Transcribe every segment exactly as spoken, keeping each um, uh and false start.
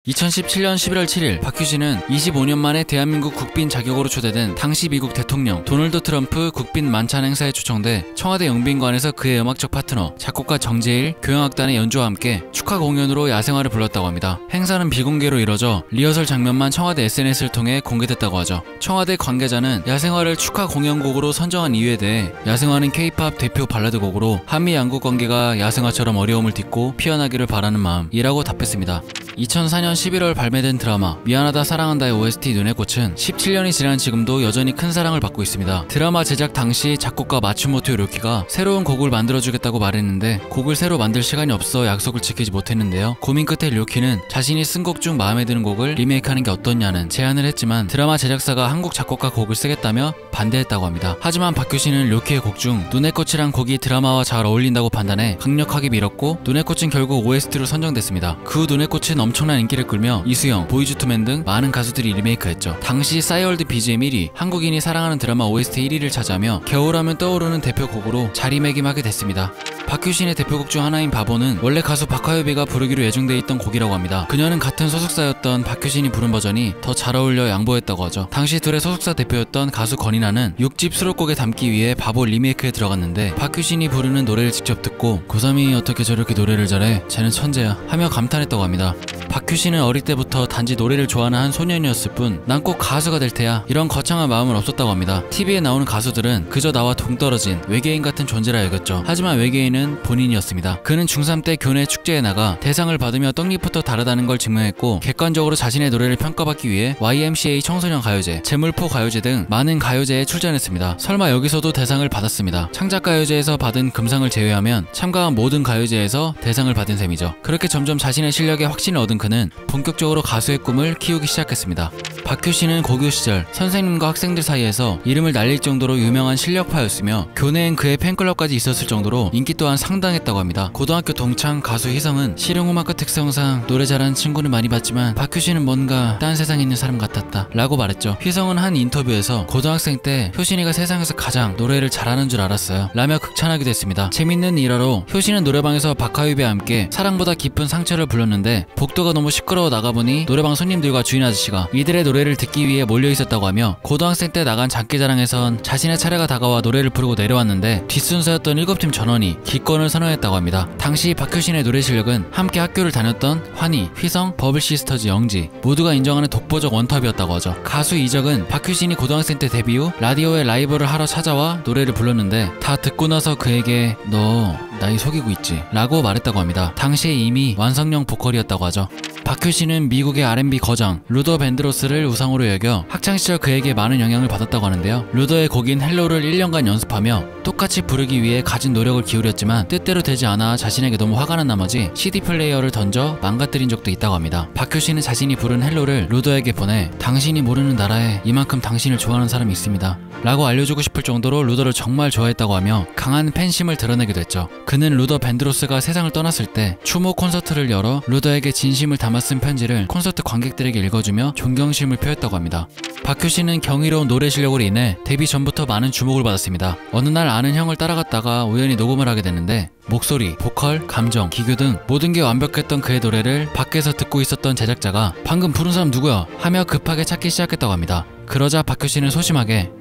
이천십칠년 십일월 칠일 박효신은 이십오년 만에 대한민국 국빈 자격으로 초대된 당시 미국 대통령 도널드 트럼프 국빈 만찬 행사에 초청돼 청와대 영빈관에서 그의 음악적 파트너 작곡가 정재일, 교향악단의 연주와 함께 축하 공연으로 야생화를 불렀다고 합니다. 행사는 비공개로 이뤄져 리허설 장면만 청와대 에스엔에스를 통해 공개됐다고 하죠. 청와대 관계자는 야생화를 축하 공연곡으로 선정한 이유에 대해 야생화는 케이팝 대표 발라드 곡으로 한미 양국 관계가 야생화처럼 어려움을 딛고 피어나기를 바라는 마음이라고 답했습니다. 이천사년 십일월 발매된 드라마 미안하다 사랑한다의 오에스티 눈의 꽃은 십칠년이 지난 지금도 여전히 큰 사랑을 받고 있습니다. 드라마 제작 당시 작곡가 마츠모토 료키가 새로운 곡을 만들어주겠다고 말했는데 곡을 새로 만들 시간이 없어 약속을 지키지 못했는데요. 고민 끝에 료키는 자신이 쓴 곡 중 마음에 드는 곡을 리메이크하는 게 어떻냐는 제안을 했지만 드라마 제작사가 한국 작곡가 곡을 쓰겠다며 반대했다고 합니다. 하지만 박효신은 료키의 곡 중 눈의 꽃이란 곡이 드라마와 잘 어울린다고 판단해 강력하게 밀었고 눈의 꽃은 결국 오에스티로 선정됐습니다. 그 후 눈의 꽃은 엄청난 인기를 끌며 이수영, 보이즈투맨 등 많은 가수들이 리메이크했죠. 당시 싸이월드 비지엠 일 위, 한국인이 사랑하는 드라마 오에스티 일 위를 차지하며 겨울하면 떠오르는 대표곡으로 자리매김하게 됐습니다. 박효신의 대표곡 중 하나인 바보는 원래 가수 박하엽이가 부르기로 예정돼 있던 곡이라고 합니다. 그녀는 같은 소속사였던 박효신이 부른 버전이 더 잘 어울려 양보했다고 하죠. 당시 둘의 소속사 대표였던 가수 권인아는 육 집 수록곡에 담기 위해 바보 리메이크에 들어갔는데 박효신이 부르는 노래를 직접 듣고 고삼이 어떻게 저렇게 노래를 잘해? 쟤는 천재야 하며 감탄했다고 합니다. 박효신은 어릴 때부터 단지 노래를 좋아하는 한 소년이었을 뿐 난 꼭 가수가 될 테야 이런 거창한 마음은 없었다고 합니다. 티비에 나오는 가수들은 그저 나와 동떨어진 외계인 같은 존재라 여겼죠. 하지만 외계인은 본인이었습니다. 그는 중삼 때 교내 축제에 나가 대상을 받으며 떡잎부터 다르다는 걸 증명했고 객관적으로 자신의 노래를 평가받기 위해 와이엠씨에이 청소년 가요제, 재물포 가요제 등 많은 가요제에 출전했습니다. 설마 여기서도 대상을 받았습니다. 창작가요제에서 받은 금상을 제외하면 참가한 모든 가요제에서 대상을 받은 셈이죠. 그렇게 점점 자신의 실력에 확신을 얻은 그는 본격적으로 가수의 꿈을 키우기 시작했습니다. 박효신은 고교 시절 선생님과 학생들 사이에서 이름을 날릴 정도로 유명한 실력파였으며 교내엔 그의 팬클럽까지 있었을 정도로 인기 또한 상당했다고 합니다. 고등학교 동창 가수 희성은 실용음악과 특성상 노래 잘하는 친구는 많이 봤지만 박효신은 뭔가 딴 세상에 있는 사람 같았다 라고 말했죠. 희성은 한 인터뷰에서 고등학생 때 효신이가 세상에서 가장 노래를 잘하는 줄 알았어요 라며 극찬하기도 했습니다. 재밌는 일화로 효신은 노래방에서 박하유비와 함께 사랑보다 깊은 상처를 불렀는데 복도가 너무 시끄러워 나가보니 노래방 손님들과 주인 아저씨가 이들의 노래를 듣기 위해 몰려있었다고 하며 고등학생 때 나간 장기자랑에선 자신의 차례가 다가와 노래를 부르고 내려왔는데 뒷순서였던 일곱 팀 전원이 기권을 선언했다고 합니다. 당시 박효신의 노래 실력은 함께 학교를 다녔던 환희, 휘성, 버블시스터즈 영지 모두가 인정하는 독보적 원톱이었다고 하죠. 가수 이적은 박효신이 고등학생 때 데뷔 후 라디오에 라이브를 하러 찾아와 노래를 불렀는데 다 듣고 나서 그에게 너 나이 속이고 있지 라고 말했다고 합니다. 당시에 이미 완성형 보컬이었다고 하죠. 박효신은 미국의 알앤비 거장 루더 밴드로스를 우상으로 여겨 학창시절 그에게 많은 영향을 받았다고 하는데요. 루더의 곡인 헬로를 일 년간 연습하며 똑같이 부르기 위해 가진 노력을 기울였지만 뜻대로 되지 않아 자신에게 너무 화가 난 나머지 씨디 플레이어를 던져 망가뜨린 적도 있다고 합니다. 박효신은 자신이 부른 헬로를 루더에게 보내 당신이 모르는 나라에 이만큼 당신을 좋아하는 사람이 있습니다 라고 알려주고 싶을 정도로 루더를 정말 좋아했다고 하며 강한 팬심을 드러내기도 했죠. 그는 루더 밴드로스가 세상을 떠났을 때 추모 콘서트를 열어 루더에게 진심을 담아 쓴 편지를 콘서트 관객들에게 읽어주며 존경심을 표했다고 합니다. 박효신은 경이로운 노래 실력으로 인해 데뷔 전부터 많은 주목을 받았습니다. 어느 날 아는 형을 따라갔다가 우연히 녹음을 하게 됐는데 목소리, 보컬, 감정, 기교 등 모든 게 완벽했던 그의 노래를 밖에서 듣고 있었던 제작자가 방금 부른 사람 누구야? 하며 급하게 찾기 시작했다고 합니다. 그러자 박효신은 소심하게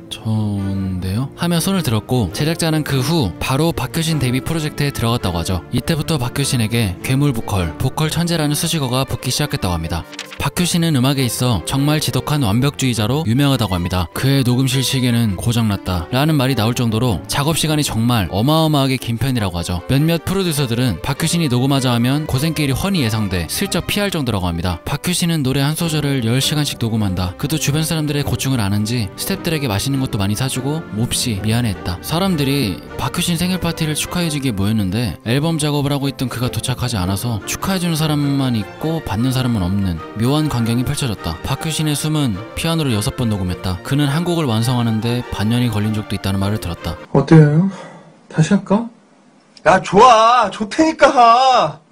전데요? 하며 손을 들었고 제작자는 그 후 바로 박효신 데뷔 프로젝트에 들어갔다고 하죠. 이때부터 박효신에게 괴물 보컬, 보컬 천재라는 수식어가 붙기 시작했다고 합니다. 박효신은 음악에 있어 정말 지독한 완벽주의자로 유명하다고 합니다. 그의 녹음실 시계는 고장났다 라는 말이 나올 정도로 작업시간이 정말 어마어마하게 긴 편이라고 하죠. 몇몇 프로듀서들은 박효신이 녹음하자 하면 고생길이 훤히 예상돼 슬쩍 피할 정도라고 합니다. 박효신은 노래 한 소절을 열 시간씩 녹음한다. 그도 주변 사람들의 고충을 아는지 스태프들에게 맛있는 것도 많이 사주고 몹시 미안해했다. 사람들이 박효신 생일 파티를 축하해주기에 모였는데 앨범 작업을 하고 있던 그가 도착하지 않아서 축하해주는 사람만 있고 받는 사람은 없는 묘한 광경이 펼쳐졌다. 박효신의 숨은 피아노를 여섯 번 녹음했다. 그는 한 곡을 완성하는데 반년이 걸린 적도 있다는 말을 들었다. 어때요? 다시 할까? 야 좋아 좋다니까.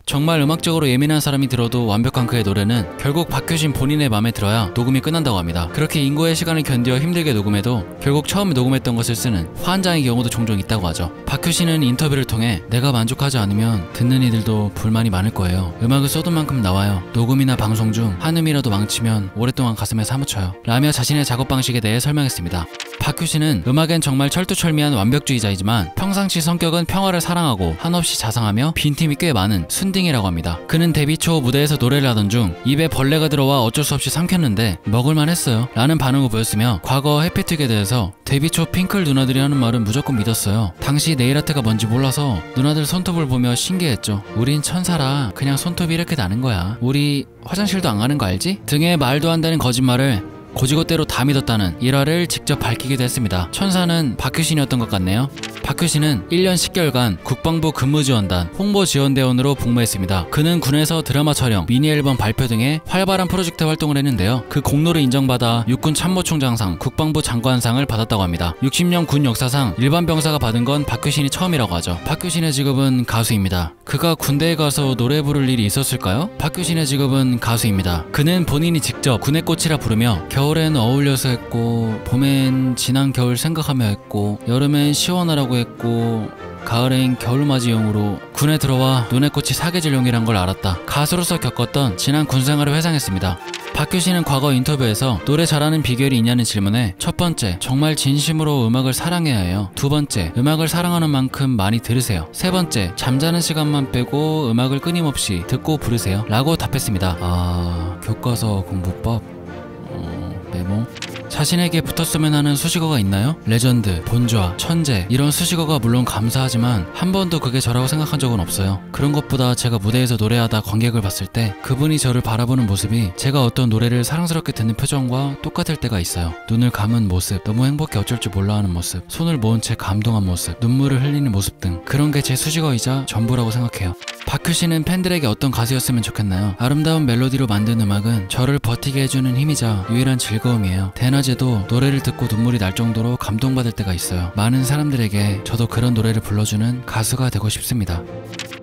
정말 음악적으로 예민한 사람이 들어도 완벽한 그의 노래는 결국 박효신 본인의 맘에 들어야 녹음이 끝난다고 합니다. 그렇게 인고의 시간을 견디어 힘들게 녹음해도 결국 처음에 녹음했던 것을 쓰는 환장의 경우도 종종 있다고 하죠. 박효신은 인터뷰를 통해 내가 만족하지 않으면 듣는 이들도 불만이 많을 거예요. 음악을 쏟은 만큼 나와요. 녹음이나 방송 중 한음이라도 망치면 오랫동안 가슴에 사무쳐요. 라며 자신의 작업 방식에 대해 설명했습니다. 박효신은 음악엔 정말 철두철미한 완벽주의자이지만 평상시 성격은 평화를 사랑하고 한없이 자상하며 빈틈이 꽤 많은 순딩이라고 합니다. 그는 데뷔 초 무대에서 노래를 하던 중 입에 벌레가 들어와 어쩔 수 없이 삼켰는데 먹을만 했어요 라는 반응을 보였으며 과거 해피투게더에서 데뷔 초 핑클 누나들이 하는 말은 무조건 믿었어요. 당시 네일아트가 뭔지 몰라서 누나들 손톱을 보며 신기했죠. 우린 천사라 그냥 손톱이 이렇게 나는 거야. 우리 화장실도 안 가는 거 알지? 등의 말도 안 되는 거짓말을 고지고대로 다 믿었다는 일화를 직접 밝히기도 했습니다. 천사는 박효신이었던 것 같네요. 박효신은 일 년 십 개월간 국방부 근무지원단 홍보지원대원으로 복무했습니다. 그는 군에서 드라마 촬영, 미니앨범 발표 등의 활발한 프로젝트 활동을 했는데요. 그 공로를 인정받아 육군 참모총장상, 국방부 장관상을 받았다고 합니다. 육십 년 군 역사상 일반 병사가 받은 건 박효신이 처음이라고 하죠. 박효신의 직업은 가수입니다. 그가 군대에 가서 노래 부를 일이 있었을까요? 박효신의 직업은 가수입니다. 그는 본인이 직접 군의 꽃이라 부르며 겨울엔 어울려서 했고, 봄엔 지난 겨울 생각하며 했고, 여름엔 시원하라고 했고, 가을엔 겨울맞이용으로 군에 들어와 눈의 꽃이 사계절용이란 걸 알았다. 가수로서 겪었던 지난 군생활을 회상했습니다. 박효신은 과거 인터뷰에서 노래 잘하는 비결이 있냐는 질문에 첫 번째, 정말 진심으로 음악을 사랑해야 해요. 두 번째, 음악을 사랑하는 만큼 많이 들으세요. 세 번째, 잠자는 시간만 빼고 음악을 끊임없이 듣고 부르세요 라고 답했습니다. 아... 교과서 공부법? 어... 메모? 자신에게 붙었으면 하는 수식어가 있나요? 레전드, 본좌, 천재 이런 수식어가 물론 감사하지만 한 번도 그게 저라고 생각한 적은 없어요. 그런 것보다 제가 무대에서 노래하다 관객을 봤을 때 그분이 저를 바라보는 모습이 제가 어떤 노래를 사랑스럽게 듣는 표정과 똑같을 때가 있어요. 눈을 감은 모습, 너무 행복해 어쩔 줄 몰라 하는 모습, 손을 모은 채 감동한 모습, 눈물을 흘리는 모습 등 그런 게 제 수식어이자 전부라고 생각해요. 박효신은 팬들에게 어떤 가수였으면 좋겠나요? 아름다운 멜로디로 만든 음악은 저를 버티게 해주는 힘이자 유일한 즐거움이에요. 대낮에도 노래를 듣고 눈물이 날 정도로 감동받을 때가 있어요. 많은 사람들에게 저도 그런 노래를 불러주는 가수가 되고 싶습니다.